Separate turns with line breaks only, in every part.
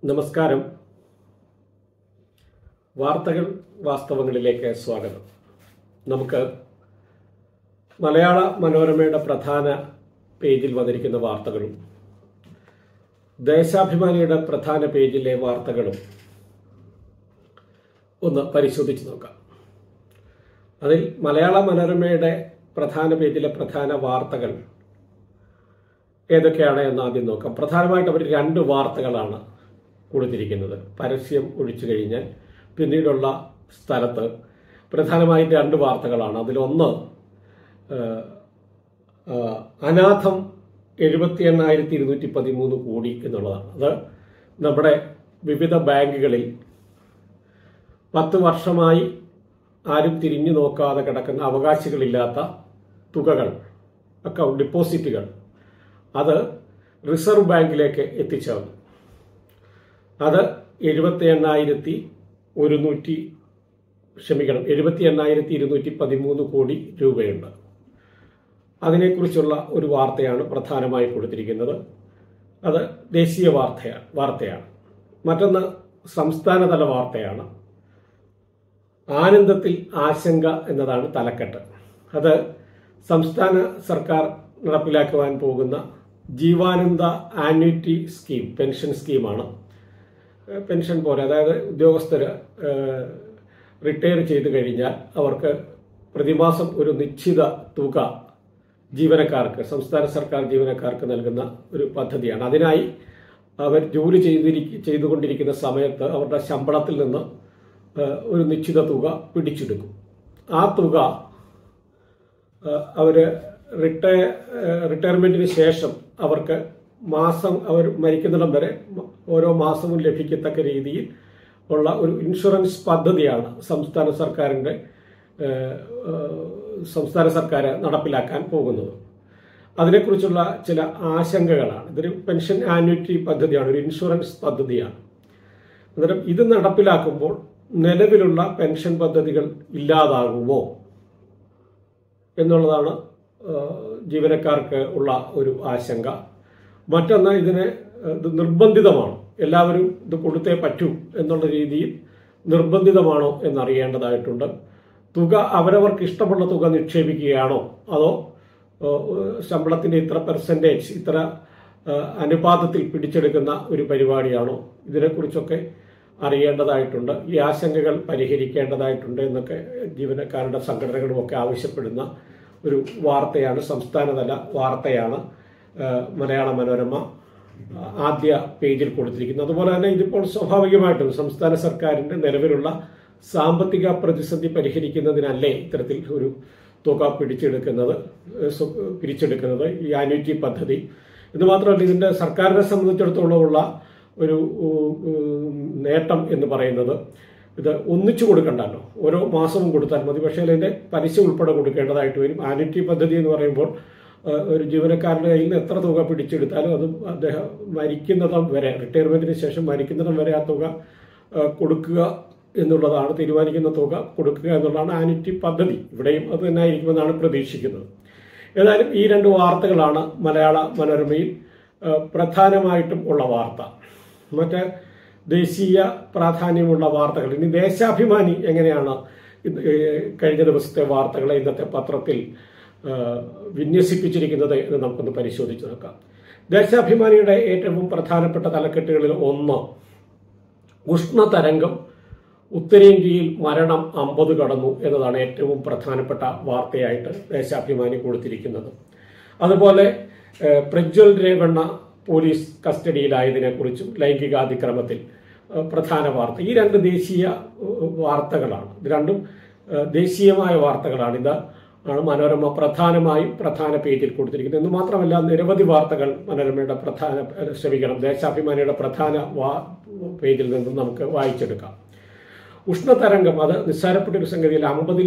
നമസ്കാരം. വാർത്തകൾ വാസ്തവങ്ങളിലേക്ക് സ്വാഗതം. നമുക്ക് മലയാള മനോരമയുടെ പ്രധാന പേജിൽ വന്നിരിക്കുന്ന വാർത്തകളും ദേശാഭിമാനിയുടെ പ്രധാന പേജിലെ വാർത്തകളും ഒന്ന് പരിശോധിച്ച് നോക്കാം. അതിൽ മലയാള മനോരമയുടെ പ്രധാന പേജിലെ പ്രധാന വാർത്തകൾ ഏതൊക്കെയാണ് എന്ന് ആദ്യം നോക്കാം. പ്രധാനമായിട്ട് അവർ രണ്ട് വാർത്തകളാണ് കൊടുത്തിരിക്കുന്നത്. പരസ്യം ഒഴിച്ചു കഴിഞ്ഞാൽ പിന്നീടുള്ള സ്ഥലത്ത് പ്രധാനമായിട്ട് രണ്ട് വാർത്തകളാണ്. അതിലൊന്ന് അനാഥം 78,213 കോടി എന്നുള്ളതാണ്. അത് നമ്മുടെ വിവിധ ബാങ്കുകളിൽ 10 വർഷമായി ആരും തിരിഞ്ഞു നോക്കാതെ കിടക്കുന്ന അവകാശികളില്ലാത്ത തുകകൾ, അക്കൗണ്ട് ഡിപ്പോസിറ്റുകൾ, അത് റിസർവ് ബാങ്കിലേക്ക് എത്തിച്ചേർന്നു. അത് 78,213 കോടി രൂപയുണ്ട്. അതിനെക്കുറിച്ചുള്ള ഒരു വാർത്തയാണ് പ്രധാനമായി കൊടുത്തിരിക്കുന്നത്. അത് ദേശീയ വാർത്തയാണ്. മറ്റൊന്ന് സംസ്ഥാനതല വാർത്തയാണ്. ആനന്ദത്തിൽ ആശങ്ക എന്നതാണ് തലക്കെട്ട്. അത് സംസ്ഥാന സർക്കാർ നടപ്പിലാക്കുവാൻ പോകുന്ന ജീവാനന്ദ ആന്വിറ്റി സ്കീം, പെൻഷൻ സ്കീമാണ്. പെൻഷൻ പോലെ, അതായത് ഉദ്യോഗസ്ഥർ റിട്ടയർ ചെയ്തു കഴിഞ്ഞാൽ അവർക്ക് പ്രതിമാസം ഒരു നിശ്ചിത തുക ജീവനക്കാർക്ക്, സംസ്ഥാന സർക്കാർ ജീവനക്കാർക്ക് നൽകുന്ന ഒരു പദ്ധതിയാണ്. അതിനായി അവർ ജോലി ചെയ്തുകൊണ്ടിരിക്കുന്ന സമയത്ത് അവരുടെ ശമ്പളത്തിൽ നിന്ന് ഒരു നിശ്ചിത തുക പിടിച്ചെടുക്കും. ആ തുക അവർ റിട്ടയർമെന്റിന് ശേഷം അവർക്ക് അവർ മരിക്കുന്നിടം വരെ ഓരോ മാസവും ലഭിക്കത്തക്ക രീതിയിൽ ഉള്ള ഒരു ഇൻഷുറൻസ് പദ്ധതിയാണ് സംസ്ഥാന സർക്കാർ നടപ്പിലാക്കാൻ പോകുന്നത്. അതിനെക്കുറിച്ചുള്ള ചില ആശങ്കകളാണ്. ഇതൊരു പെൻഷൻ ആന്വിറ്റി പദ്ധതിയാണ്, ഒരു ഇൻഷുറൻസ് പദ്ധതിയാണ്. അന്നേരം ഇത് നടപ്പിലാക്കുമ്പോൾ നിലവിലുള്ള പെൻഷൻ പദ്ധതികൾ ഇല്ലാതാകുമോ എന്നുള്ളതാണ് ജീവനക്കാർക്ക് ഉള്ള ഒരു ആശങ്ക. മറ്റൊന്ന്, ഇത് നിർബന്ധിതമാണോ, എല്ലാവരും ഇത് കൊടുത്തേ പറ്റൂ എന്നുള്ള രീതിയിൽ നിർബന്ധിതമാണോ എന്നറിയേണ്ടതായിട്ടുണ്ട്. തുക അവരവർക്ക് ഇഷ്ടമുള്ള തുക നിക്ഷേപിക്കുകയാണോ, അതോ ശമ്പളത്തിന്റെ ഇത്ര പെർസെന്റേജ്, ഇത്ര അനുപാതത്തിൽ പിടിച്ചെടുക്കുന്ന ഒരു പരിപാടിയാണോ, ഇതിനെക്കുറിച്ചൊക്കെ അറിയേണ്ടതായിട്ടുണ്ട്. ഈ ആശങ്കകൾ പരിഹരിക്കേണ്ടതായിട്ടുണ്ട് എന്നൊക്കെ ജീവനക്കാരുടെ സംഘടനകളുമൊക്കെ ആവശ്യപ്പെടുന്ന ഒരു വാർത്തയാണ്, സംസ്ഥാനതല വാർത്തയാണ് മലയാള മനോരമ ആദ്യ പേജിൽ കൊടുത്തിരിക്കുന്നത്. അതുപോലെ തന്നെ ഇതിപ്പോൾ സ്വാഭാവികമായിട്ടും സംസ്ഥാന സർക്കാരിന്റെ നിലവിലുള്ള സാമ്പത്തിക പ്രതിസന്ധി പരിഹരിക്കുന്നതിനല്ലേ ഇത്തരത്തിൽ ഒരു തുക പിരിച്ചെടുക്കുന്നത് ഈ ആന്വിറ്റി പദ്ധതി. ഇത് മാത്രമല്ല, ഇതിന്റെ സർക്കാരിനെ സംബന്ധിച്ചിടത്തോളം ഉള്ള ഒരു നേട്ടം എന്ന് പറയുന്നത്, ഇത് ഒന്നിച്ചു കൊടുക്കണ്ടല്ലോ, ഓരോ മാസവും കൊടുത്താൽ മതി. പക്ഷേ അതിന്റെ പലിശ ഉൾപ്പെടെ കൊടുക്കേണ്ടതായിട്ട് വരും. ആന്വിറ്റി പദ്ധതി എന്ന് പറയുമ്പോൾ ഒരു ജീവനക്കാരന്റെ കയ്യിൽ നിന്ന് എത്ര തുക പിടിച്ചെടുത്താലും അത് അദ്ദേഹം മരിക്കുന്നിടം വരെ, റിട്ടയർമെന്റിന് ശേഷം മരിക്കുന്നിടം വരെ ആ തുക കൊടുക്കുക എന്നുള്ളതാണ്, തീരുമാനിക്കുന്ന തുക കൊടുക്കുക എന്നുള്ളതാണ് ആന്വിറ്റി പദ്ധതി. ഇവിടെയും അത് തന്നെ ആയിരിക്കുമെന്നാണ് പ്രതീക്ഷിക്കുന്നത്. ഏതായാലും ഈ രണ്ട് വാർത്തകളാണ് മലയാള മനോരമയിൽ പ്രധാനമായിട്ടും ഉള്ള വാർത്ത. മറ്റ് ദേശീയ പ്രാധാന്യമുള്ള വാർത്തകൾ, ഇനി ദേശാഭിമാനി എങ്ങനെയാണ് കഴിഞ്ഞ ദിവസത്തെ വാർത്തകളെ ഇന്നത്തെ പത്രത്തിൽ വിന്യസിപ്പിച്ചിരിക്കുന്നത് എന്ന് നമുക്കൊന്ന് പരിശോധിച്ച് നോക്കാം. ദേശാഭിമാനിയുടെ ഏറ്റവും പ്രധാനപ്പെട്ട തലക്കെട്ടുകളിൽ ഒന്ന്, ഉഷ്ണതരംഗം, ഉത്തരേന്ത്യയിൽ മരണം 50 കടന്നു എന്നതാണ് ഏറ്റവും പ്രധാനപ്പെട്ട വാർത്തയായിട്ട് ദേശാഭിമാനി കൊടുത്തിരിക്കുന്നത്. അതുപോലെ പ്രജ്വൽ രേവണ്ണ പോലീസ് കസ്റ്റഡിയിലായതിനെക്കുറിച്ചും ലൈംഗികാതിക്രമത്തിൽ പ്രധാന വാർത്ത. ഈ രണ്ട് ദേശീയ വാർത്തകളാണ്. ഇത് രണ്ടും ദേശീയമായ വാർത്തകളാണ്. ഇതാണ് മനോരമ പ്രധാന പേജിൽ കൊടുത്തിരിക്കുന്നത്. എന്ന് മാത്രമല്ല, നിരവധി വാർത്തകൾ ദേശാഭിമാനിയുടെ പ്രധാന പേജിൽ നിന്നും നമുക്ക് വായിച്ചെടുക്കാം. ഉഷ്ണതരംഗം, അത് നിസ്സാരപ്പെട്ടൊരു സംഗതിയിൽ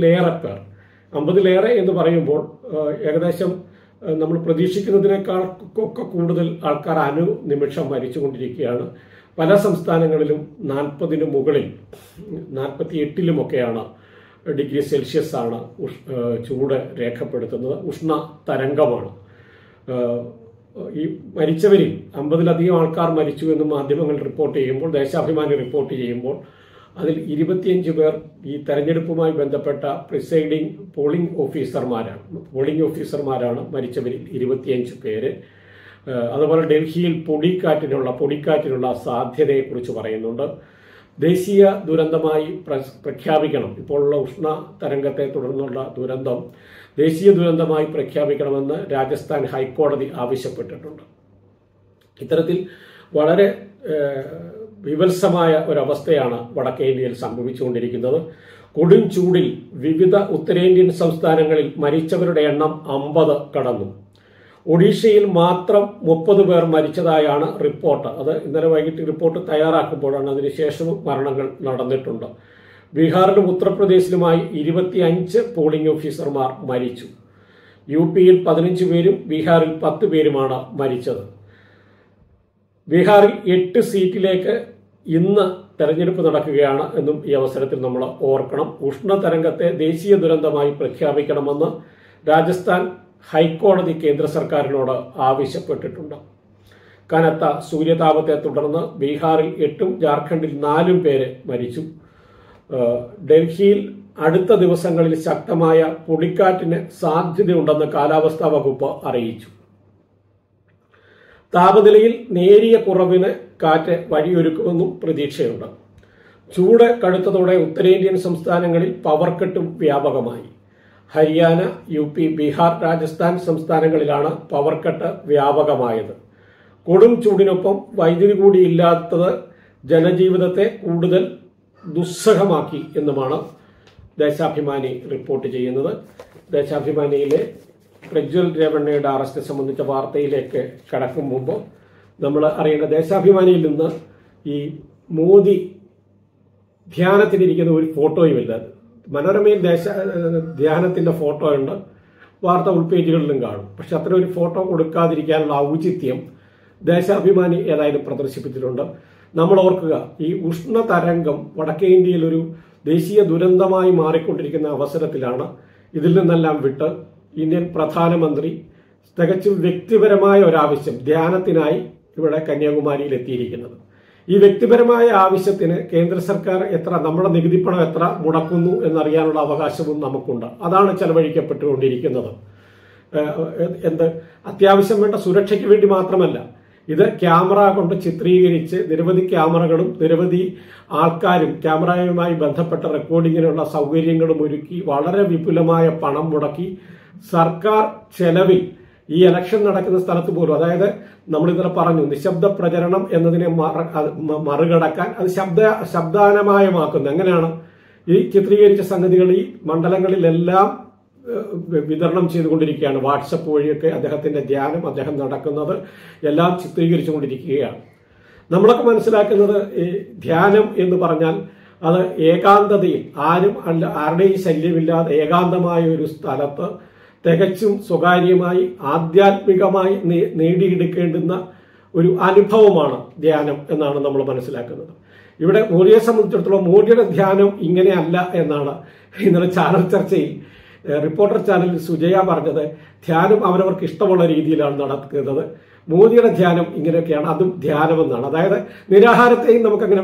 50-ലേറെ എന്ന് പറയുമ്പോൾ ഏകദേശം നമ്മൾ പ്രതീക്ഷിക്കുന്നതിനേക്കാൾ ഒക്കെ കൂടുതൽ ആൾക്കാർ അനുനിമിഷം മരിച്ചുകൊണ്ടിരിക്കുകയാണ്. പല സംസ്ഥാനങ്ങളിലും 40-ന് മുകളിൽ, 48-ലുമൊക്കെയാണ് ഡിഗ്രി സെൽഷ്യസ് ആണ് ചൂട് രേഖപ്പെടുത്തുന്നത്. ഉഷ്ണ തരംഗമാണ്. ഈ മരിച്ചവരിൽ 50-ലധികം ആൾക്കാർ മരിച്ചു എന്ന് മാധ്യമങ്ങൾ റിപ്പോർട്ട് ചെയ്യുമ്പോൾ, ദേശാഭിമാനി റിപ്പോർട്ട് ചെയ്യുമ്പോൾ, അതിൽ 25 പേർ ഈ തെരഞ്ഞെടുപ്പുമായി ബന്ധപ്പെട്ട പ്രിസൈഡിംഗ് പോളിംഗ് ഓഫീസർമാരാണ് മരിച്ചവരിൽ 25 പേര്. അതുപോലെ ഡൽഹിയിൽ പൊടിക്കാറ്റിനുള്ള സാധ്യതയെക്കുറിച്ച് പറയുന്നുണ്ട്. ദേശീയ ദുരന്തമായി പ്രഖ്യാപിക്കണം, ഇപ്പോഴുള്ള ഉഷ്ണ തരംഗത്തെ തുടർന്നുള്ള ദുരന്തം ദേശീയ ദുരന്തമായി പ്രഖ്യാപിക്കണമെന്ന് രാജസ്ഥാൻ ഹൈക്കോടതി ആവശ്യപ്പെട്ടിട്ടുണ്ട്. ഇത്തരത്തിൽ വളരെ വിവത്സമായ ഒരവസ്ഥയാണ് വടക്കേ ഇന്ത്യയിൽ സംഭവിച്ചുകൊണ്ടിരിക്കുന്നത്. കൊടും ചൂടിൽ വിവിധ ഉത്തരേന്ത്യൻ സംസ്ഥാനങ്ങളിൽ മരിച്ചവരുടെ എണ്ണം 50 കടന്നു. ഒഡീഷയിൽ മാത്രം 30 പേർ മരിച്ചതായാണ് റിപ്പോർട്ട്. അത് ഇന്നലെ വൈകിട്ട് റിപ്പോർട്ട് തയ്യാറാക്കുമ്പോഴാണ് അതിനുശേഷവും മരണങ്ങൾ നടന്നിട്ടുണ്ട്. ബീഹാറിലും ഉത്തർപ്രദേശിലുമായി 25 പോളിംഗ് ഓഫീസർമാർ മരിച്ചു. UPയിൽ 15 പേരും ബീഹാറിൽ 10 പേരുമാണ് മരിച്ചത്. ബീഹാറിൽ 8 സീറ്റിലേക്ക് ഇന്ന് തെരഞ്ഞെടുപ്പ് നടക്കുകയാണ് എന്നും ഈ അവസരത്തിൽ നമ്മൾ ഓർക്കണം. ഉഷ്ണതരംഗത്തെ ദേശീയ ദുരന്തമായി പ്രഖ്യാപിക്കണമെന്ന് രാജസ്ഥാൻ ഹൈക്കോടതി കേന്ദ്ര സർക്കാരിനോട് ആവശ്യപ്പെട്ടിട്ടുണ്ട്. കനത്ത സൂര്യതാപത്തെ തുടർന്ന് ബീഹാറിൽ 8ഉം ജാർഖണ്ഡിൽ 4 പേര് മരിച്ചു. ഡൽഹിയിൽ അടുത്ത ദിവസങ്ങളിൽ ശക്തമായ പൊടിക്കാറ്റിന് സാധ്യതയുണ്ടെന്ന് കാലാവസ്ഥാ വകുപ്പ് അറിയിച്ചു. താപനിലയിൽ നേരിയ കുറവിന് കാറ്റ് വഴിയൊരുക്കുമെന്നും പ്രതീക്ഷയുണ്ട്. ചൂട് കടുത്തതോടെ ഉത്തരേന്ത്യൻ സംസ്ഥാനങ്ങളിൽ പവർ കട്ടും വ്യാപകമായി. ഹരിയാന, UP, ബീഹാർ, രാജസ്ഥാൻ സംസ്ഥാനങ്ങളിലാണ് പവർ കട്ട് വ്യാപകമായത്. കൊടും ചൂടിനൊപ്പം വൈദ്യുതി കൂടി ഇല്ലാത്തത് ജനജീവിതത്തെ കൂടുതൽ ദുസ്സഹമാക്കി എന്നുമാണ് ദേശാഭിമാനി റിപ്പോർട്ട് ചെയ്യുന്നത്. ദേശാഭിമാനിയിലെ പ്രജ്വൽ രേവണ്ണയുടെ അറസ്റ്റ് സംബന്ധിച്ച വാർത്തയിലേക്ക് കടക്കും മുമ്പ് നമ്മൾ അറിയേണ്ട, ദേശാഭിമാനിയിൽ നിന്ന് ഈ മോദി ധ്യാനത്തിലിരിക്കുന്ന ഒരു ഫോട്ടോയുമില്ല. മനോരമയിൽ ധ്യാനത്തിന്റെ ഫോട്ടോ ഉണ്ട്, വാർത്ത ഉൾപേജുകളിലും കാണും. പക്ഷെ അത്ര ഒരു ഫോട്ടോ കൊടുക്കാതിരിക്കാനുള്ള ഔചിത്യം ദേശാഭിമാനി ഏതായാലും പ്രദർശിപ്പിച്ചിട്ടുണ്ട്. നമ്മൾ ഓർക്കുക, ഈ ഉഷ്ണതരംഗം വടക്കേ ഇന്ത്യയിൽ ഒരു ദേശീയ ദുരന്തമായി മാറിക്കൊണ്ടിരിക്കുന്ന അവസരത്തിലാണ് ഇതിൽ നിന്നെല്ലാം വിട്ട് ഇന്ത്യൻ പ്രധാനമന്ത്രി തികച്ചും വ്യക്തിപരമായ ഒരാവശ്യം ധ്യാനത്തിനായി ഇവിടെ കന്യാകുമാരിയിൽ എത്തിയിരിക്കുന്നത്. ഈ വ്യക്തിപരമായ ആവശ്യത്തിന് കേന്ദ്ര സർക്കാർ നമ്മുടെ നികുതിപ്പണം എത്ര മുടക്കുന്നു എന്നറിയാനുള്ള അവകാശവും നമുക്കുണ്ട്. അതാണ് ചെലവഴിക്കപ്പെട്ടുകൊണ്ടിരിക്കുന്നത്. അത്യാവശ്യം വേണ്ട സുരക്ഷയ്ക്ക് വേണ്ടി മാത്രമല്ല, ഇത് ക്യാമറ കൊണ്ട് ചിത്രീകരിച്ച് നിരവധി ക്യാമറകളും നിരവധി ആൾക്കാരും ക്യാമറയുമായി ബന്ധപ്പെട്ട റെക്കോർഡിങ്ങിനുള്ള സൗകര്യങ്ങളും ഒരുക്കി വളരെ വിപുലമായ പണം മുടക്കി സർക്കാർ ചെലവിൽ ഈ ഇലക്ഷൻ നടക്കുന്ന സ്ഥലത്ത് പോലും, അതായത് നമ്മൾ ഇന്നലെ പറഞ്ഞു, നിശബ്ദ പ്രചരണം എന്നതിനെ മറികടക്കാൻ അത് ശബ്ദാനമയമാക്കുന്നു. എങ്ങനെയാണ് ഈ ചിത്രീകരിച്ച സംഗതികൾ ഈ മണ്ഡലങ്ങളിലെല്ലാം വിതരണം ചെയ്തുകൊണ്ടിരിക്കുകയാണ്. വാട്സപ്പ് വഴിയൊക്കെ അദ്ദേഹത്തിന്റെ ധ്യാനം, അദ്ദേഹം നടക്കുന്നത് എല്ലാം ചിത്രീകരിച്ചുകൊണ്ടിരിക്കുകയാണ്. നമ്മളൊക്കെ മനസ്സിലാക്കുന്നത് ഈ ധ്യാനം എന്ന് പറഞ്ഞാൽ അത് ഏകാന്തതയിൽ ആരുടെയും ശല്യമില്ലാതെ ഏകാന്തമായ ഒരു സ്ഥലത്ത് തികച്ചും സ്വകാര്യമായി ആധ്യാത്മികമായി നേടിയെടുക്കേണ്ടുന്ന ഒരു അനുഭവമാണ് ധ്യാനം എന്നാണ് നമ്മൾ മനസ്സിലാക്കുന്നത്. ഇവിടെ മോദിയെ സംബന്ധിച്ചിടത്തോളം മോദിയുടെ ധ്യാനം ഇങ്ങനെയല്ല എന്നാണ് ഇന്നലെ ചാനൽ ചർച്ചയിൽ റിപ്പോർട്ടർ ചാനലിൽ സുജയ പറഞ്ഞത്. ധ്യാനം അവരവർക്ക് ഇഷ്ടമുള്ള രീതിയിലാണ് നടക്കുന്നത്. മോദിയുടെ ധ്യാനം ഇങ്ങനെയൊക്കെയാണ്, അതും ധ്യാനമെന്നാണ്. അതായത് നിരാഹാരത്തെയും നമുക്കങ്ങനെ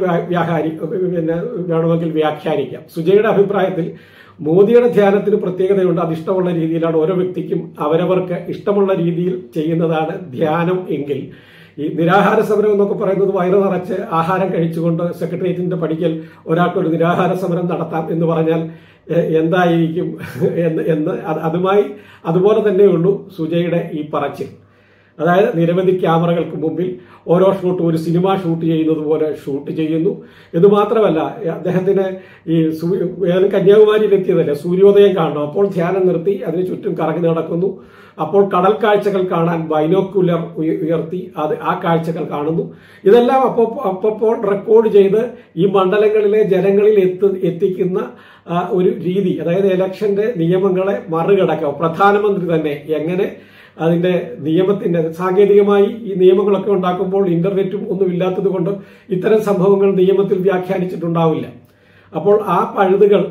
വേണമെങ്കിൽ വ്യാഖ്യാനിക്കാം. സുജയുടെ അഭിപ്രായത്തിൽ മോദിയുടെ ധ്യാനത്തിന് പ്രത്യേകതയുണ്ട്. അത് ഇഷ്ടമുള്ള രീതിയിലാണ്. ഓരോ വ്യക്തിക്കും അവരവർക്ക് ഇഷ്ടമുള്ള രീതിയിൽ ചെയ്യുന്നതാണ് ധ്യാനം എങ്കിൽ, ഈ നിരാഹാര സമരം എന്നൊക്കെ പറയുന്നത് വയറ് നിറച്ച് ആഹാരം കഴിച്ചുകൊണ്ട് സെക്രട്ടേറിയറ്റിന്റെ പടിക്കൽ ഒരാൾക്കൊരു നിരാഹാര സമരം നടത്താം എന്ന് പറഞ്ഞാൽ എന്തായിരിക്കും എന്ന് അതുപോലെ തന്നെയുള്ളൂ സുജയുടെ ഈ പറച്ചിൽ. അതായത് നിരവധി ക്യാമറകൾക്ക് മുമ്പിൽ ഓരോ ഷൂട്ട് ഒരു സിനിമ ഷൂട്ട് ചെയ്യുന്നത് പോലെ ഷൂട്ട് ചെയ്യുന്നു. ഇത് മാത്രമല്ല, അദ്ദേഹത്തിന് ഈ കന്യാകുമാരിയിൽ എത്തിയതല്ലേ, സൂര്യോദയം കാണണം. അപ്പോൾ ധ്യാനം നിർത്തി അതിന് ചുറ്റും കറങ്ങി നടക്കുന്നു. അപ്പോൾ കടൽ കാഴ്ചകൾ കാണാൻ ബൈനോക്കുലർ ഉയർത്തി ആ കാഴ്ചകൾ കാണുന്നു. ഇതെല്ലാം അപ്പോൾ റെക്കോർഡ് ചെയ്ത് ഈ മണ്ഡലങ്ങളിലെ ജനങ്ങളിൽ എത്തിക്കുന്ന ഒരു രീതി, അതായത് ഇലക്ഷന്റെ നിയമങ്ങളെ മറികടക്കുക. പ്രധാനമന്ത്രി തന്നെ എങ്ങനെ അതിന്റെ നിയമത്തിന്റെ സാങ്കേതികമായി ഈ നിയമങ്ങളൊക്കെ ഉണ്ടാക്കുമ്പോൾ ഇന്റർനെറ്റും ഒന്നും ഇല്ലാത്തത് കൊണ്ട് ഇത്തരം സംഭവങ്ങൾ നിയമത്തിൽ വ്യാഖ്യാനിച്ചിട്ടുണ്ടാവില്ല. അപ്പോൾ ആ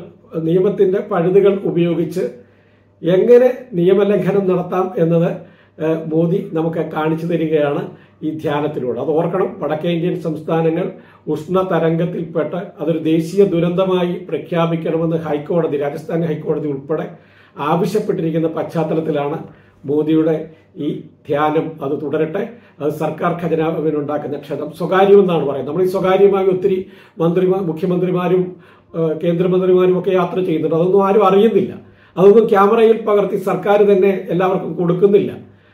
നിയമത്തിന്റെ പഴുതുകൾ ഉപയോഗിച്ച് എങ്ങനെ നിയമലംഘനം നടത്താം എന്നത് മോദി നമുക്ക് കാണിച്ചു തരികയാണ് ഈ ധ്യാനത്തിലൂടെ. അത് ഓർക്കണം, വടക്കേ ഇന്ത്യൻ സംസ്ഥാനങ്ങൾ ഉഷ്ണതരംഗത്തിൽപ്പെട്ട് അതൊരു ദേശീയ ദുരന്തമായി പ്രഖ്യാപിക്കണമെന്ന് ഹൈക്കോടതി, രാജസ്ഥാൻ ഹൈക്കോടതി ഉൾപ്പെടെ ആവശ്യപ്പെട്ടിരിക്കുന്ന പശ്ചാത്തലത്തിലാണ് മോദിയുടെ ഈ ധ്യാനം. അത് തുടരട്ടെ. അത് സർക്കാർ ഖജനാവിനുണ്ടാക്കുന്ന ക്ഷതം സ്വകാര്യമെന്നാണ് പറയുന്നത്. നമ്മൾ ഈ സ്വകാര്യമായി ഒത്തിരി മുഖ്യമന്ത്രിമാരും കേന്ദ്രമന്ത്രിമാരും ഒക്കെ യാത്ര ചെയ്യുന്നുണ്ട്. അതൊന്നും ആരും അറിയുന്നില്ല. അതൊന്നും ക്യാമറയിൽ പകർത്തി സർക്കാർ തന്നെ എല്ലാവർക്കും കൊടുക്കുന്നില്ല,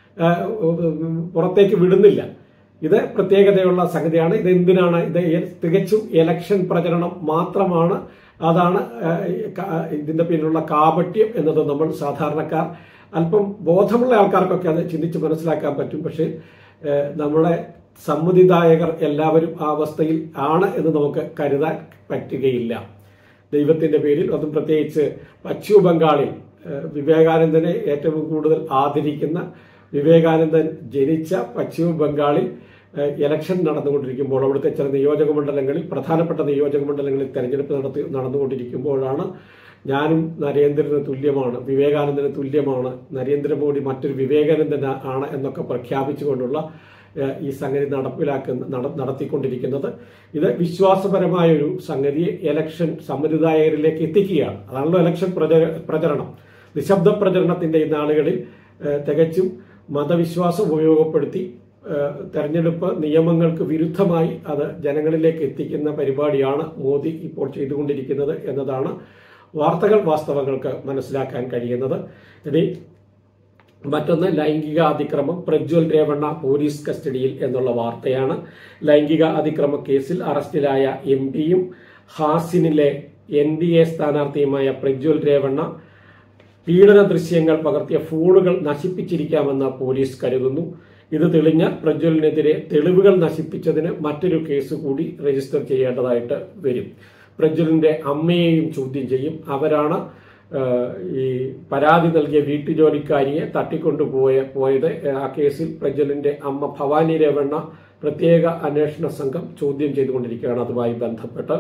പുറത്തേക്ക് വിടുന്നില്ല. ഇത് പ്രത്യേകതയുള്ള സംഗതിയാണ്. ഇതെന്തിനാണ്? ഇത് തികച്ചും ഇലക്ഷൻ പ്രചരണം മാത്രമാണ്. അതാണ് ഇതിന്റെ പിന്നിലുള്ള കാപട്യം എന്നത് നമ്മൾ സാധാരണക്കാർ, അല്പം ബോധമുള്ള ആൾക്കാർക്കൊക്കെ അത് ചിന്തിച്ച് മനസ്സിലാക്കാൻ പറ്റും. പക്ഷെ നമ്മളെ സമ്മതിദായകർ എല്ലാവരും ആ അവസ്ഥയിൽ ആണ് എന്ന് നമുക്ക് കരുതാൻ പറ്റുകയില്ല. ദൈവത്തിന്റെ പേരിൽ, അതും പ്രത്യേകിച്ച് പശ്ചിമ ബംഗാളിൽ വിവേകാനന്ദനെ ഏറ്റവും കൂടുതൽ ആദരിക്കുന്ന, വിവേകാനന്ദൻ ജനിച്ച പശ്ചിമ ബംഗാളിൽ ഇലക്ഷൻ നടന്നുകൊണ്ടിരിക്കുമ്പോൾ, അവിടുത്തെ ചില നിയോജക മണ്ഡലങ്ങളിൽ, പ്രധാനപ്പെട്ട നിയോജക മണ്ഡലങ്ങളിൽ തെരഞ്ഞെടുപ്പ് നടന്നുകൊണ്ടിരിക്കുമ്പോഴാണ് ഞാനും നരേന്ദ്രന് തുല്യമാണ്, വിവേകാനന്ദന് തുല്യമാണ്, നരേന്ദ്രമോദി മറ്റൊരു വിവേകാനന്ദൻ ആണ് എന്നൊക്കെ പ്രഖ്യാപിച്ചുകൊണ്ടുള്ള ഈ സംഗതി നടത്തിക്കൊണ്ടിരിക്കുന്നത്. ഇത് വിശ്വാസപരമായ ഒരു സംഗതിയെ ഇലക്ഷൻ സമ്മതിദായകരിലേക്ക് എത്തിക്കുകയാണ്. അതാണല്ലോ ഇലക്ഷൻ പ്രചരണം. നിശബ്ദ പ്രചരണത്തിന്റെ ഈ നാളുകളിൽ തികച്ചും മതവിശ്വാസം ഉപയോഗപ്പെടുത്തി തെരഞ്ഞെടുപ്പ് നിയമങ്ങൾക്ക് വിരുദ്ധമായി അത് ജനങ്ങളിലേക്ക് എത്തിക്കുന്ന പരിപാടിയാണ് മോദി ഇപ്പോൾ ചെയ്തുകൊണ്ടിരിക്കുന്നത് എന്നതാണ് വാസ്തവങ്ങൾക്ക് മനസ്സിലാക്കാൻ കഴിയുന്നത്. ഇനി മറ്റൊന്ന്, ലൈംഗിക അതിക്രമം, പ്രജ്വൽ രേവണ്ണ പോലീസ് കസ്റ്റഡിയിൽ എന്നുള്ള വാർത്തയാണ്. ലൈംഗിക അതിക്രമ കേസിൽ അറസ്റ്റിലായ എംപിയും ഹാസിനിലെ NDA സ്ഥാനാർത്ഥിയുമായ പ്രജ്വൽ രേവണ്ണ പീഡന ദൃശ്യങ്ങൾ പകർത്തിയ ഫോണുകൾ നശിപ്പിച്ചിരിക്കാമെന്ന് പോലീസ് കരുതുന്നു. ഇത് തെളിഞ്ഞാൽ പ്രജ്വലിനെതിരെ തെളിവുകൾ നശിപ്പിച്ചതിന് മറ്റൊരു കേസ് കൂടി രജിസ്റ്റർ ചെയ്യേണ്ടതായിട്ട് വരും. പ്രജ്വലിന്റെ അമ്മയെയും ചോദ്യം ചെയ്യും. അവരാണ് ഈ പരാതി നൽകിയ വീട്ടുജോലിക്കാരിയെ തട്ടിക്കൊണ്ടുപോയത്. ആ കേസിൽ പ്രജ്വലിന്റെ അമ്മ ഭവാനി രേവണ്ണ പ്രത്യേക അന്വേഷണ സംഘം ചോദ്യം ചെയ്തുകൊണ്ടിരിക്കുകയാണ്. അതുമായി ബന്ധപ്പെട്ട്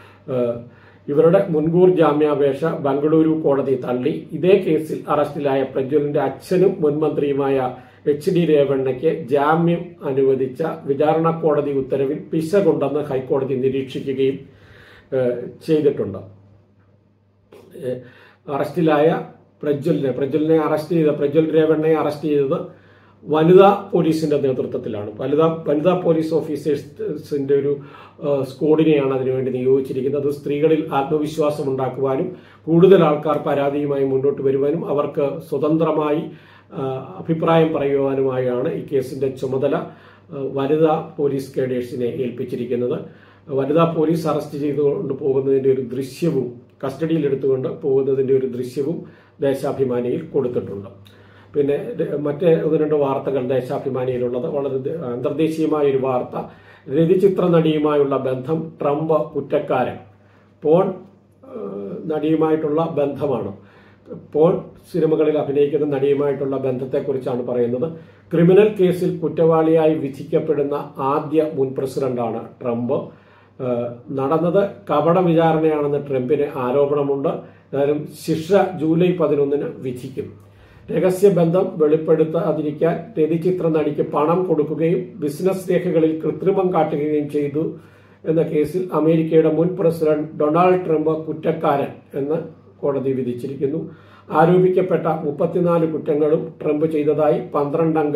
ഇവരുടെ മുൻകൂർ ജാമ്യാപേക്ഷ ബംഗളൂരു കോടതി തള്ളി. ഇതേ കേസിൽ അറസ്റ്റിലായ പ്രജ്വലിന്റെ അച്ഛനും മുൻമന്ത്രിയുമായ HD രേവണ്ണയ്ക്ക് ജാമ്യം അനുവദിച്ച വിചാരണ കോടതി ഉത്തരവിൽ പിശകുണ്ടെന്ന് ഹൈക്കോടതി നിരീക്ഷിക്കുകയും ചെയ്തിട്ടുണ്ട്. അറസ്റ്റിലായ പ്രജ്വൽ രേവണ്ണയെ അറസ്റ്റ് ചെയ്തത് വനിതാ പോലീസിന്റെ നേതൃത്വത്തിലാണ്. വനിതാ പോലീസ് ഓഫീസേഴ്സിന്റെ ഒരു സ്ക്വാഡിനെയാണ് അതിനുവേണ്ടി നിയോഗിച്ചിരിക്കുന്നത്. സ്ത്രീകളിൽ ആത്മവിശ്വാസം ഉണ്ടാക്കുവാനും കൂടുതൽ ആൾക്കാർ പരാതിയുമായി മുന്നോട്ട് വരുവാനും അവർക്ക് സ്വതന്ത്രമായി അഭിപ്രായം പറയുവാനുമായാണ് ഈ കേസിന്റെ ചുമതല വനിതാ പോലീസ് കേഡേഴ്സിനെ ഏൽപ്പിച്ചിരിക്കുന്നത്. വനിതാ പോലീസ് അറസ്റ്റ് ചെയ്തുകൊണ്ട് പോകുന്നതിന്റെ ഒരു ദൃശ്യവും, കസ്റ്റഡിയിൽ എടുത്തുകൊണ്ട് പോകുന്നതിന്റെ ഒരു ദൃശ്യവും ദേശാഭിമാനിയിൽ കൊടുത്തിട്ടുണ്ട്. പിന്നെ മറ്റ് ഒന്ന് രണ്ട് വാർത്തകൾ ദേശാഭിമാനിയിലുള്ളത് വളരെ അന്തർദേശീയമായ ഒരു വാർത്ത. രതിചിത്ര നടിയുമായുള്ള ബന്ധം, ട്രംപ് കുറ്റക്കാരൻ. പോൺ നടിയുമായിട്ടുള്ള ബന്ധമാണ്. പോൺ സിനിമകളിൽ അഭിനയിക്കുന്ന നടിയുമായിട്ടുള്ള ബന്ധത്തെക്കുറിച്ചാണ് പറയുന്നത്. ക്രിമിനൽ കേസിൽ കുറ്റവാളിയായി വിധിക്കപ്പെടുന്ന ആദ്യ മുൻ പ്രസിഡന്റാണ് ട്രംപ്. നടന്നത് കപട വിചാരണയാണെന്ന് ട്രംപിന് ആരോപണമുണ്ട്. ഏതായാലും ശിക്ഷ ജൂലൈ 11 വിധിക്കും. രഹസ്യബന്ധം വെളിപ്പെടുത്താതിരിക്കാൻ രതിചിത്ര നടിക്ക് പണം കൊടുക്കുകയും ബിസിനസ് രേഖകളിൽ കൃത്രിമം കാട്ടുകയും ചെയ്തു എന്ന കേസിൽ അമേരിക്കയുടെ മുൻ പ്രസിഡന്റ് ഡൊണാൾഡ് ട്രംപ് കുറ്റക്കാരൻ എന്ന് കോടതി വിധിച്ചിരിക്കുന്നു. ആരോപിക്കപ്പെട്ട 34 കുറ്റങ്ങളും ട്രംപ് ചെയ്തതായി 12 അംഗ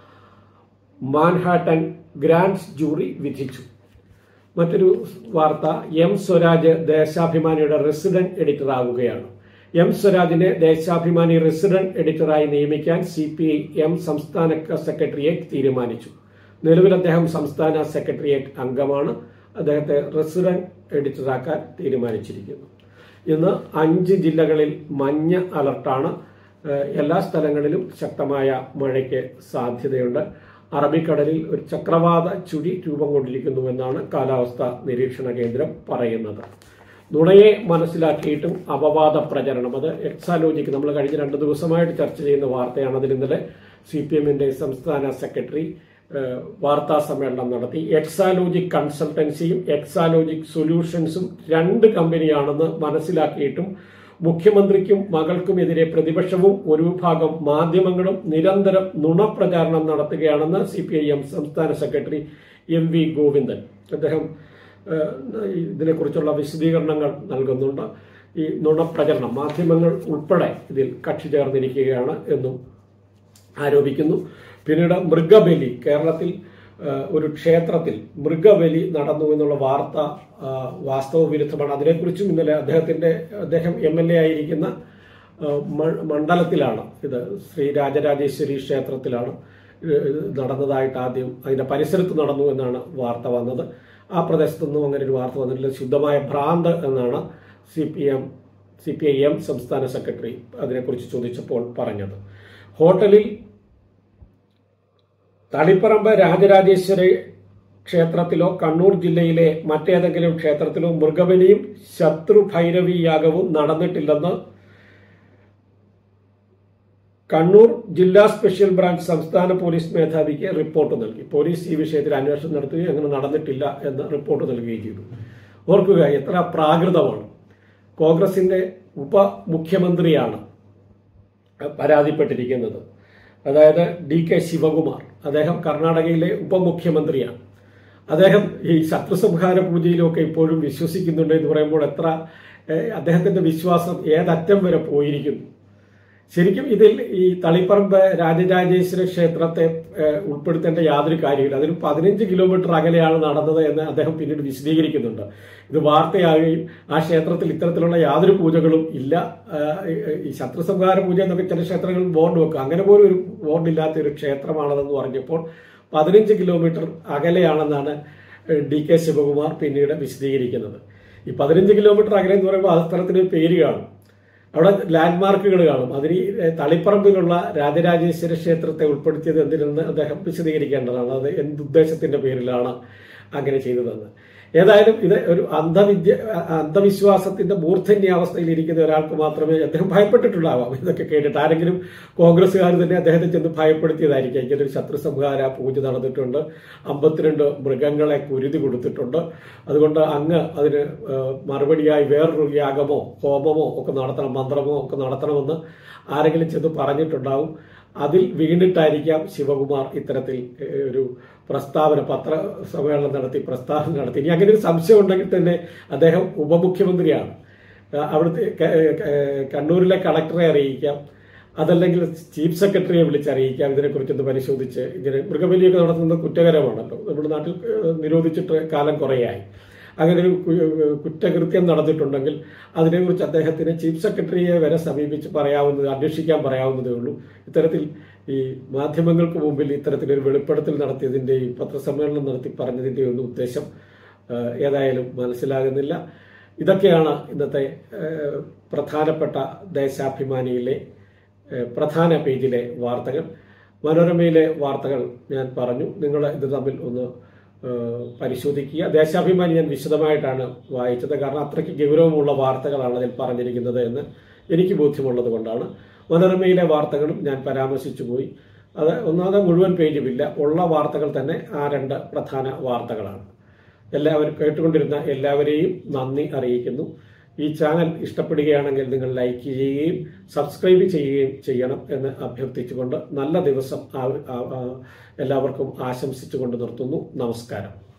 മാൻഹാട്ടൻ ഗ്രാൻഡ് ജൂറി വിധിച്ചു. മറ്റൊരു വാർത്ത, M സ്വരാജ് ദേശാഭിമാനിയുടെ റെസിഡന്റ് എഡിറ്റർ ആവുകയാണ്. M സ്വരാജിനെ ദേശാഭിമാനി റെസിഡന്റ് എഡിറ്ററായി നിയമിക്കാൻ CPIM സംസ്ഥാന സെക്രട്ടേറിയറ്റ് തീരുമാനിച്ചു. നിലവിൽ അദ്ദേഹം സംസ്ഥാന സെക്രട്ടേറിയറ്റ് അംഗമാണ്. അദ്ദേഹത്തെ റെസിഡന്റ് എഡിറ്ററാക്കാൻ തീരുമാനിച്ചിരിക്കുന്നു. ഇന്ന് 5 ജില്ലകളിൽ മഞ്ഞ അലർട്ടാണ്. എല്ലാ സ്ഥലങ്ങളിലും ശക്തമായ മഴയ്ക്ക് സാധ്യതയുണ്ട്. അറബിക്കടലിൽ ഒരു ചക്രവാത ചുഴി രൂപം കൊണ്ടിരിക്കുന്നുവെന്നാണ് കാലാവസ്ഥാ നിരീക്ഷണ കേന്ദ്രം പറയുന്നത്. നുണയെ മനസ്സിലാക്കിയിട്ടും അപവാദ പ്രചരണം, അത് എക്സാലോജിക്ക് നമ്മൾ കഴിഞ്ഞ 2 ദിവസമായിട്ട് ചർച്ച ചെയ്യുന്ന വാർത്തയാണ്. അതിൽ ഇന്നലെ CPMന്റെ സംസ്ഥാന സെക്രട്ടറി വാർത്താ സമ്മേളനം നടത്തി. എക്സാലോജിക് കൺസൾട്ടൻസിയും എക്സാലോജിക് സൊല്യൂഷൻസും 2 കമ്പനിയാണെന്ന് മനസ്സിലാക്കിയിട്ടും മുഖ്യമന്ത്രിക്കും മകൾക്കുമെതിരെ പ്രതിപക്ഷവും ഒരു വിഭാഗം മാധ്യമങ്ങളും നിരന്തരം നുണപ്രചാരണം നടത്തുകയാണെന്ന് CPIM സംസ്ഥാന സെക്രട്ടറി MV ഗോവിന്ദൻ. അദ്ദേഹം ഇതിനെക്കുറിച്ചുള്ള വിശദീകരണങ്ങൾ നൽകുന്നുണ്ട്. ഈ നുണപ്രചരണം മാധ്യമങ്ങൾ ഉൾപ്പെടെ ഇതിൽ കക്ഷി ചേർന്നിരിക്കുകയാണ് എന്നും ആരോപിക്കുന്നു. പിന്നീട് മൃഗബലി, കേരളത്തിൽ ഒരു ക്ഷേത്രത്തിൽ മൃഗബലി നടന്നു എന്നുള്ള വാർത്ത വാസ്തവ വിരുദ്ധമാണ്. അതിനെക്കുറിച്ചും ഇന്നലെ അദ്ദേഹം MLA ആയിരിക്കുന്ന മണ്ഡലത്തിലാണ്, ഇത് ശ്രീ രാജരാജേശ്വരി ക്ഷേത്രത്തിലാണ് നടന്നതായിട്ട് ആദ്യം അതിന്റെ പരിസരത്ത് നടന്നു എന്നാണ് വാർത്ത വന്നത്. ആ പ്രദേശത്തൊന്നും അങ്ങനെ ഒരു വാർത്ത വന്നിട്ടില്ല. ശുദ്ധമായ ഭ്രാന്ത് എന്നാണ് CPIM സംസ്ഥാന സെക്രട്ടറി അതിനെക്കുറിച്ച് ചോദിച്ചപ്പോൾ പറഞ്ഞത്. ഹോട്ടലിൽ തളിപ്പറമ്പ് രാജരാജേശ്വരി ക്ഷേത്രത്തിലോ കണ്ണൂർ ജില്ലയിലെ മറ്റേതെങ്കിലും ക്ഷേത്രത്തിലോ മൃഗബലിയും ശത്രുഭൈരവി യാഗവും നടന്നിട്ടില്ലെന്ന് കണ്ണൂർ ജില്ലാ സ്പെഷ്യൽ ബ്രാഞ്ച് സംസ്ഥാന പോലീസ് മേധാവിക്ക് റിപ്പോർട്ട് നൽകി. പോലീസ് ഈ വിഷയത്തിൽ അന്വേഷണം നടത്തുകയും അങ്ങനെ നടന്നിട്ടില്ല എന്ന് റിപ്പോർട്ട് നൽകുകയും ചെയ്തു. ഓർക്കുക, എത്ര പ്രാകൃതമാണ്. കോൺഗ്രസിന്റെ ഉപമുഖ്യമന്ത്രിയാണ് പരാതിപ്പെട്ടിരിക്കുന്നത്. അതായത് DK ശിവകുമാർ. അദ്ദേഹം കർണാടകയിലെ ഉപമുഖ്യമന്ത്രിയാണ്. അദ്ദേഹം ഈ ശത്രുസംഹാര പൂജയിലൊക്കെ ഇപ്പോഴും വിശ്വസിക്കുന്നുണ്ട് എന്ന് പറയുമ്പോൾ അദ്ദേഹത്തിന്റെ വിശ്വാസം ഏതറ്റം വരെ പോയിരിക്കുന്നു. ശരിക്കും ഇതിൽ ഈ തളിപ്പറമ്പ് രാജരാജേശ്വര ക്ഷേത്രത്തെ ഉൾപ്പെടുത്തേണ്ട യാതൊരു കാര്യമില്ല. അതിന് 15 കിലോമീറ്റർ അകലെയാണ് നടന്നത് എന്ന് അദ്ദേഹം പിന്നീട് വിശദീകരിക്കുന്നുണ്ട്. ഇത് വാർത്തയാകുകയും ആ ക്ഷേത്രത്തിൽ ഇത്തരത്തിലുള്ള യാതൊരു പൂജകളും ഇല്ല. ഈ ശത്രുസംഹാര പൂജ എന്നൊക്കെ ചില ക്ഷേത്രങ്ങളിൽ ബോർഡ് വെക്കുക, അങ്ങനെ പോലും ഒരു ബോർഡില്ലാത്ത ഒരു ക്ഷേത്രമാണെന്ന് പറഞ്ഞപ്പോൾ 15 കിലോമീറ്റർ അകലെയാണെന്നാണ് DK ശിവകുമാർ പിന്നീട് വിശദീകരിക്കുന്നത്. ഈ 15 കിലോമീറ്റർ അകലെ എന്ന് പറയുമ്പോൾ ആ സ്ഥലത്തിന് പേര് കാണും, അവിടെ ലാൻഡ്മാർക്കുകൾ കാണും. അതിന് തളിപ്പറമ്പിലുള്ള രാജരാജേശ്വര ക്ഷേത്രത്തെ ഉൾപ്പെടുത്തിയത് എന്തിനെന്ന് അദ്ദേഹം വിശദീകരിക്കേണ്ടതാണ്. അത് എന്തുദ്ദേശത്തിന്റെ പേരിലാണ് അങ്ങനെ ചെയ്തതെന്ന്. ഏതായാലും ഇത് ഒരു അന്ധവിശ്വാസത്തിന്റെ മൂർധന്യാവസ്ഥയിൽ ഇരിക്കുന്ന ഒരാൾക്ക് മാത്രമേ അദ്ദേഹം ഭയപ്പെട്ടിട്ടുണ്ടാവാം. ഇതൊക്കെ കേട്ടിട്ട് ആരെങ്കിലും കോൺഗ്രസ്സുകാർ തന്നെ അദ്ദേഹത്തെ ചെന്ന് ഭയപ്പെടുത്തിയതായിരിക്കും. ഇങ്ങനെ ഒരു ശത്രുസംഹാര പൂജ നടന്നിട്ടുണ്ട്, 52 മൃഗങ്ങളെ കുരുതി കൊടുത്തിട്ടുണ്ട്, അതുകൊണ്ട് അങ്ങ് അതിന് മറുപടിയായി വേറൊരു യാഗമോ ഹോമമോ ഒക്കെ നടത്തണം, മന്ത്രമോ ഒക്കെ നടത്തണമെന്ന് ആരെങ്കിലും ചെന്ന് പറഞ്ഞിട്ടുണ്ടാവും. അതിൽ വീണിട്ടായിരിക്കാം ശിവകുമാർ ഇത്തരത്തിൽ ഒരു പ്രസ്താവന, പത്രസമ്മേളനം നടത്തി പ്രസ്താവന നടത്തി. ഇനി അങ്ങനെ ഒരു സംശയം ഉണ്ടെങ്കിൽ തന്നെ അദ്ദേഹം ഉപമുഖ്യമന്ത്രിയാണ്. അവിടുത്തെ കണ്ണൂരിലെ കളക്ടറെ അറിയിക്കാം, അതല്ലെങ്കിൽ ചീഫ് സെക്രട്ടറിയെ വിളിച്ചറിയിക്കാം. ഇതിനെക്കുറിച്ചൊന്ന് പരിശോധിച്ച്, ഇങ്ങനെ മൃഗബലിയൊക്കെ നടത്തുന്നത് കുറ്റകരമാണല്ലോ, നമ്മുടെ നാട്ടിൽ നിരോധിച്ചിട്ട് കാലം കുറേയായി. അങ്ങനെ ഒരു കുറ്റകൃത്യം നടന്നിട്ടുണ്ടെങ്കിൽ അതിനെക്കുറിച്ച് അദ്ദേഹത്തിന് ചീഫ് സെക്രട്ടറിയെ വരെ സമീപിച്ച് അന്വേഷിക്കാൻ പറയാവുന്നതേ ഉള്ളൂ. ഇത്തരത്തിൽ ഈ മാധ്യമങ്ങൾക്ക് മുമ്പിൽ ഇത്തരത്തിലൊരു വെളിപ്പെടുത്തൽ നടത്തിയതിന്റെയും പത്രസമ്മേളനം നടത്തി പറഞ്ഞതിന്റെയും ഒന്നും ഉദ്ദേശം ഏതായാലും മനസ്സിലാകുന്നില്ല. ഇതൊക്കെയാണ് ഇന്നത്തെ പ്രധാനപ്പെട്ട ദേശാഭിമാനിയിലെ പ്രധാന പേജിലെ വാർത്തകൾ. മനോരമയിലെ വാർത്തകൾ ഞാൻ പറഞ്ഞു, നിങ്ങൾ ഇത് തമ്മിൽ ഒന്ന് പരിശോധിക്കുക. ദേശാഭിമാനി ഞാൻ വിശദമായിട്ടാണ് വായിച്ചത്, കാരണം അത്രയ്ക്ക് ഗൗരവമുള്ള വാർത്തകളാണ് അതിൽ പറഞ്ഞിരിക്കുന്നത് എന്ന് എനിക്ക് ബോധ്യമുള്ളത് കൊണ്ടാണ്. മനോരമയിലെ വാർത്തകളും ഞാൻ പരാമർശിച്ചു പോയി. അത് ഒന്നാമത് മുഴുവൻ പേജുമില്ല, ഉള്ള വാർത്തകൾ തന്നെ ആ 2 പ്രധാന വാർത്തകളാണ്. എല്ലാവരും കേട്ടുകൊണ്ടിരുന്ന എല്ലാവരെയും നന്ദി അറിയിക്കുന്നു. ഈ ചാനൽ ഇഷ്ടപ്പെടുകയാണെങ്കിൽ നിങ്ങൾ ലൈക്ക് ചെയ്യുകയും സബ്സ്ക്രൈബ് ചെയ്യുകയും ചെയ്യണം എന്ന് അഭ്യർത്ഥിച്ചുകൊണ്ട് നല്ല ദിവസം എല്ലാവർക്കും ആശംസിച്ചുകൊണ്ട് നിർത്തുന്നു. നമസ്കാരം.